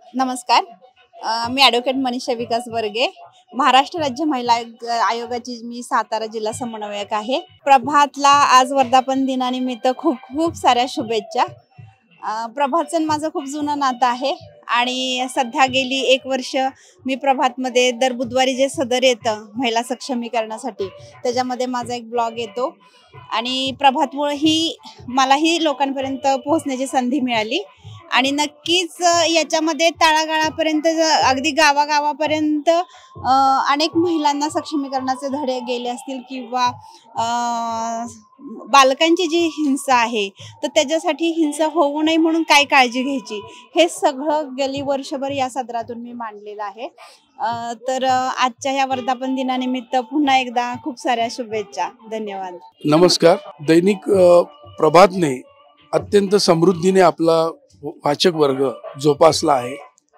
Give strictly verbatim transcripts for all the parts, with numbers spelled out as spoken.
नमस्कार. अ, मी ॲडव्होकेट मनीषा विकास वर्गे, महाराष्ट्र राज्य महिला आयोग आयोगाची मी सातारा जिल्हा समन्वयक आहे. प्रभातला आज वर्धापन दिनानिमित्त खूप खूप साऱ्या शुभेच्छा. अ, प्रभातचं माझं खूप जुनं नातं आहे आणि सध्या गेली एक वर्ष मी प्रभातमध्ये दर बुधवारी जे सदर येतं महिला सक्षमीकरणासाठी, त्याच्यामध्ये माझा एक ब्लॉग येतो आणि प्रभातमुळे ही मलाही लोकांपर्यंत पोहोचण्याची संधी मिळाली आणि नक्कीच याच्यामध्ये तळागाळापर्यंत अगदी गावागावापर्यंत अ, अनेक महिलांना सक्षमीकरणाचे धडे गेले असतील किंवा अ, बालकांची जी हिंसा आहे तर त्याच्यासाठी हिंसा होऊ नये म्हणून काय काळजी घ्यायची हे सगळं गेली वर्षभर या सदरातून मी मांडलेलं आहे. अ, तर आजच्या ह्या वर्धापन दिनानिमित्त पुन्हा एकदा खूप साऱ्या शुभेच्छा. धन्यवाद. नमस्कार. दैनिक प्रभातने अत्यंत समृद्धीने आपला वाचक वर्ग जोपासला आहे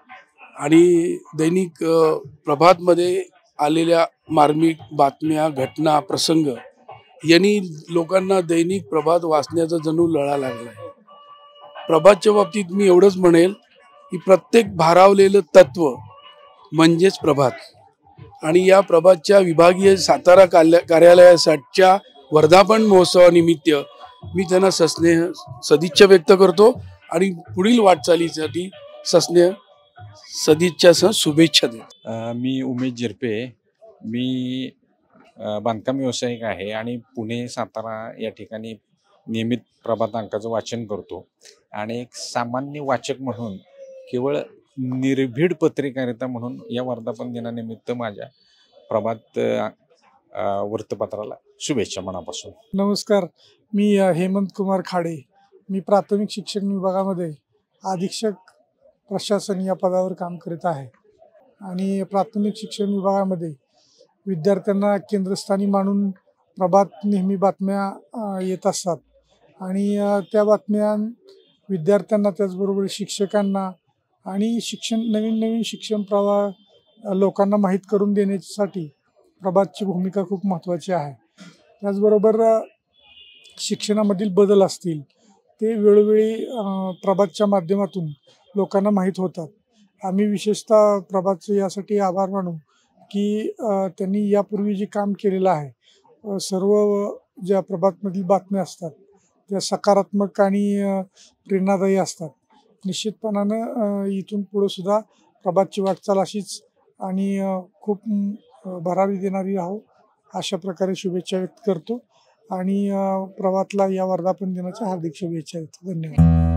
आणि दैनिक प्रभातमध्ये आलेल्या मार्मिक बातम्या, घटना, प्रसंग यांनी लोकांना दैनिक प्रभात वाचण्याचा जणू लळा लागला आहे. प्रभातच्या बाबतीत मी एवढंच म्हणेल की प्रत्येक भारावलेलं तत्व म्हणजेच प्रभात आणि या प्रभातच्या विभागीय सातारा कार्यालयासाठीच्या वर्धापन महोत्सवानिमित्त मी त्यांना सस्नेह सदिच्छा व्यक्त करतो आणि पुढील वाटचालीसाठी सस्नेह सदिच्छासह शुभेच्छा देतो. मी उमेश जिरपे, मी बांधकाम व्यावसायिक आहे आणि पुणे सातारा या ठिकाणी नियमित प्रभात अंकाचं वाचन करतो आणि एक सामान्य वाचक म्हणून केवळ निर्भीड पत्रकारिता म्हणून या वर्धापन दिनानिमित्त माझ्या प्रभात वृत्तपत्राला शुभेच्छा मनापासून. नमस्कार. मी हेमंत कुमार खाडे. मी प्राथमिक शिक्षण विभागामध्ये अधीक्षक प्रशासन या पदावर काम करीत आहे आणि प्राथमिक शिक्षण विभागामध्ये विद्यार्थ्यांना केंद्रस्थानी मानून प्रभात नेहमी बातम्या येत असतात आणि त्या बातम्या विद्यार्थ्यांना त्याचबरोबर शिक्षकांना आणि शिक्षण नवीन नवीन शिक्षण प्रवाह लोकांना माहीत करून देण्यासाठी प्रभातची भूमिका खूप महत्त्वाची आहे. त्याचबरोबर शिक्षणामधील बदल असतील ते वेळोवेळी प्रभातच्या माध्यमातून लोकांना माहीत होतात. आम्ही विशेषतः प्रभातचे यासाठी आभार मानू की त्यांनी यापूर्वी जे काम केलेलं आहे, सर्व ज्या प्रभातमधील बातम्या असतात त्या सकारात्मक आणि प्रेरणादायी असतात. निश्चितपणानं इथून पुढे सुद्धा प्रभातची वाटचाल अशीच आणि खूप भरारी देणारी राहो अशा प्रकारे शुभेच्छा व्यक्त करतो आणि प्रभातला या वर्धापन दिनाच्या हार्दिक शुभेच्छा देतो. धन्यवाद.